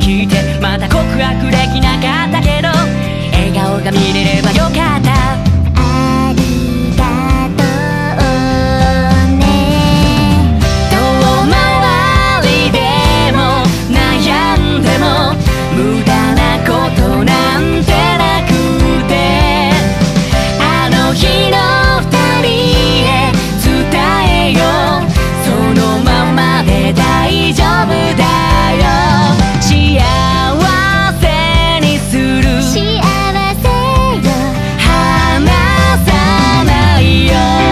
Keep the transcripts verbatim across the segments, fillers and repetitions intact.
来てまた告白できなかったけど笑顔が見れればよかった。 ありがとうね。 遠回りでも悩んでも無駄なことなんてなくて、あの日の二人へ伝えよう、そのままで大丈夫だよ。幸せにする幸せよ離さないよ。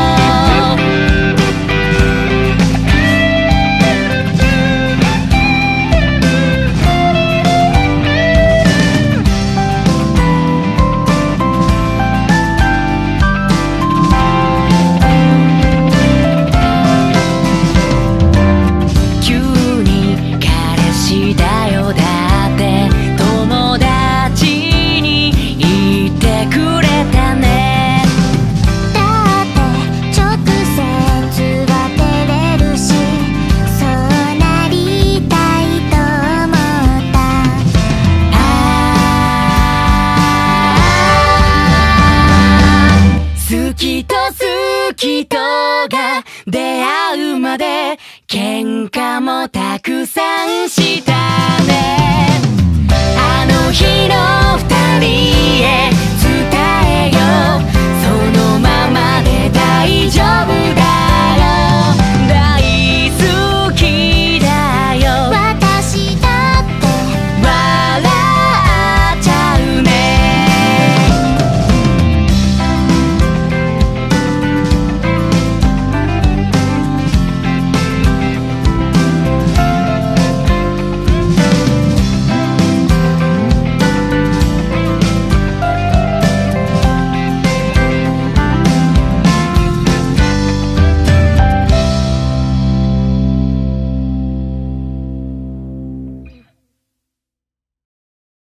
急に彼氏だよだって友達に言ってくれたね。 だって直接は照れるし、そうなりたいと思った。 あー好きと好きとが出会うまで喧嘩もたくさんしたね。あの日の二人へ